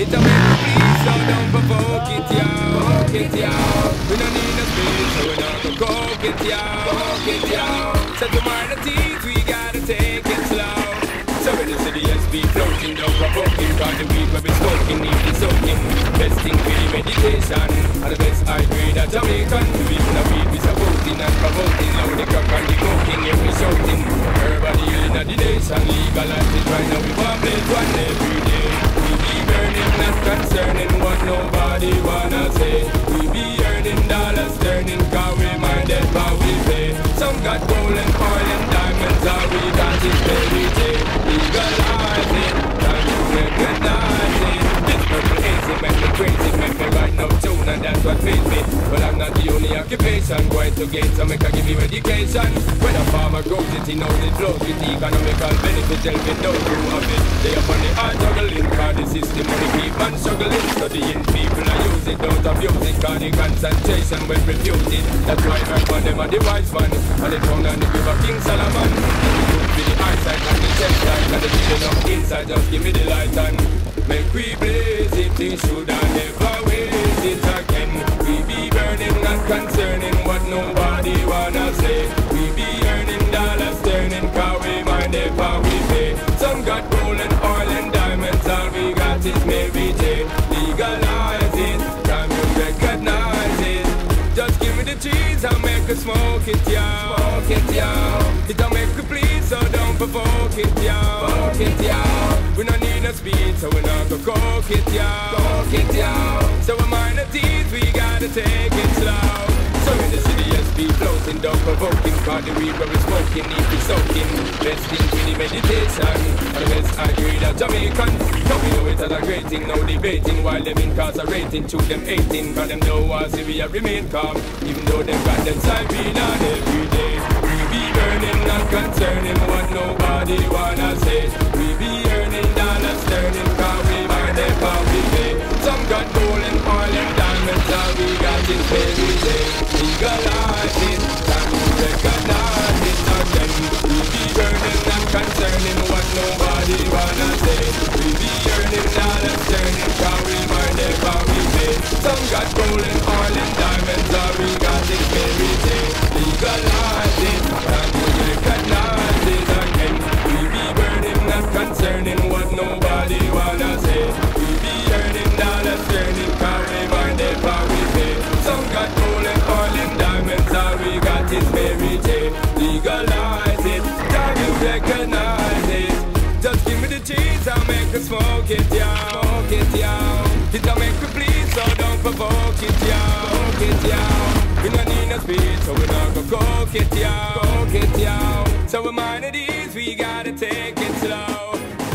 It a make me please, so don't provoke it, yo. It, yo. We don't need no speed, so we not go coke it, yo. It, yo. So tomorrow the teeth, we gotta take it slow. So when you see the SB floating, don't provoking, cause the weed where we smoking, need the soaking. Best thing for the meditation, and the best I grade at Jamaican. We even a weed, we supporting and promoting, loud the crack and the coking, yeah we shouting. Everybody healing at the nation, legalize it right now, we want play one every day. We be burning, not concerning what nobody wanna say. We be earning dollars, turning, cause we minded how we pay. Some got gold and oil and diamonds, all we got is baby day. Legalize it, time to recognize it. This purple hazy make me crazy, make me write no tune, and that's what feeds me. But I'm not the only occupation, going to gain so make I give you education. When a farmer grows it, he knows it flows with economical benefit, helping those who have it. They up on the hard juggling, cause the system only keep on struggling. Studying people I use it, don't abuse it, cause the concentration will refuse it. That's why I on them are the wise one, and the throne and the river King Solomon. With the eyesight and the chest light, and the feeling of inside, just give me the light and make we blaze it. They should I never waste it again. We be burning, not concerning what nobody wanna say. We be earning dollars, turning, cause we mind if how we pay. Some got gold and oil and diamonds, all we got is Mary J. Legalize it, time you recognize it. Just give me the cheese, I'll make her smoke it, yo. Smoke it, yo. It'll make her please, so don't provoke it, yo. Smoke it, yo. We don't need no speed, so we not go coke it, yo. Coke it, yo. So we mind the teeth, we gotta take it slow. So in the city, SB floating, don't provoking, cause the weed where we smoking, need be soaking. Best thing for the meditation, and the best I agree that Jamaican. Now we know it as a great thing, no debating, while them incarcerating to them 18. Cause them know us if we remain calm, even though them got them siren on every day. We be burning, not concerning what nobody wanna say. We be earning dollars, turning, cause we mind them how we pay. Some got gold and oil and diamonds, all we got is baby day. Legalize it, time to recognize it again. We be burning, not concerning what nobody wanna say. We be earning dollars, turning, cause we mind them how we pay. Some got gold and oil and diamonds, all we got is baby day. Legalize it, time to recognize it again. We be burning, not concerning what nobody wanna say. We be earning dollars, turning, cause we mind them how we pay. Some got gold and oil and diamonds, all we got is Mary J. Legalize it, time you recognize it. Just give me the cheese, I'll make her smoke it, yo. Smoke it, yo. It'll make me please, so don't provoke it, yo. Smoke it, yo. We don't need no speed, so we not go coke it, yo. Coke it, yo. So we mind it ease, we gotta take it slow.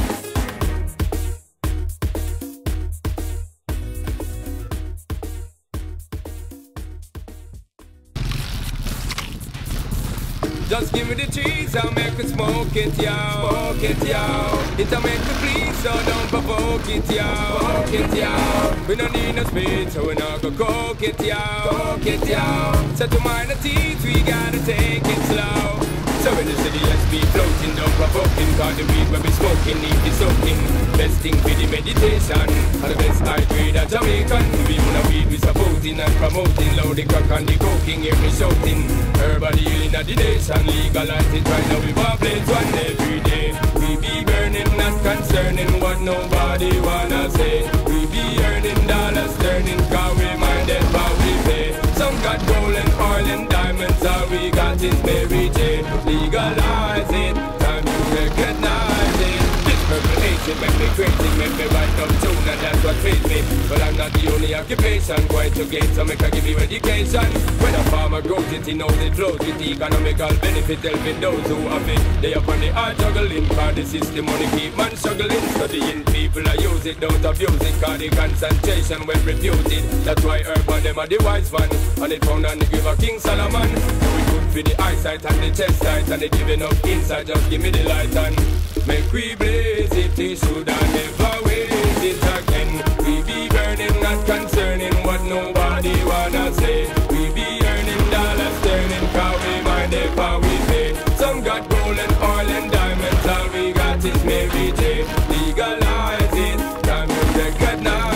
Just give me the cheese, I'll make her smoke it, yo. Smoke it, yo. It'll make me please, so don't provoke it, yo. Smoke it, yo. We don't need no speed, so we not go coke it, yo. Coke it, yo. So to mind the teeth, we gotta take it slow. So when you see the SB floating, don't provoking, cause the weed where we smoking, need the soaking. Best thing for the meditation, and the best I grade at Jamaican. We wanna weed, we supporting and promoting, loud the crack and the coking, hear me shouting. Everybody healing at the nation, legalize it right now, we want play one every day. We be burning, not concerning what nobody wanna say. We be earning dollars, turning, cause we minded how we pay. Some got gold and oil and diamonds, all we got is Mary J. Legalize it, time you recognize it. This purple hazy make me crazy, make me write no tune, and that's what feeds me. But I'm not the only occupation, going to gain so make I give you education. When a farmer grows it, he knows it flows with economical benefit, helping those who have it. They up on the hard juggling, cause the system only keep man struggling. Studying people I use it, don't abuse it, cause the concentration will refuse it. That's why urban them are the wise one, and it found on the river King Solomon. So we good for the eyesight and the chest light, and they giving up inside, just give me the light and make we blaze it. They should have never waste it again. We be burning, not concerning what nobody wanna say. We be earning dollars, turning, cause we mind if how we pay. Some got gold and oil and diamonds, all we got is Mary J. Legalize it, time you recognize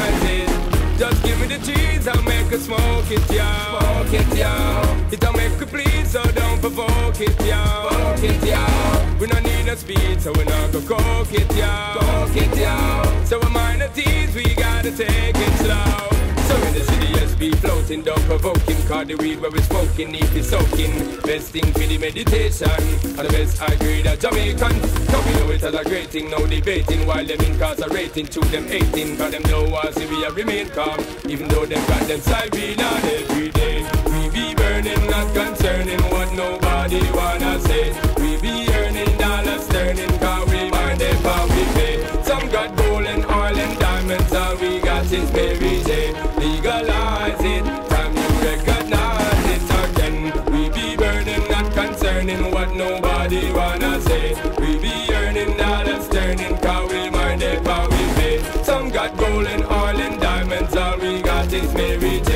provoke it, yo. Provoke it, yo. We don't need no speed, so we not go coke it, yo. Coke it, yo. So we mind the teeth, we gotta take it slow. So in the city, yes, be floating, don't provoking. Cause the weed where we smoking, need be soaking. Best thing for the meditation, and the best I agree that Jamaican. Cause we know it as a great thing, no debating. While them incarcerating, to them 18. Cause them know us, if we remain calm. Even though them got them side beat on every day. We be burning, not concerning what nobody wanna say. We be earning dollars, turning, cause we mind them how we pay. Some got gold and oil and diamonds, all we got is Mary J. Legalize it, time you recognize it again. We be burning, not concerning what nobody wanna say. We be earning dollars, turning, cause we mind them how we pay. Some got gold and oil and diamonds, all we got is Mary J.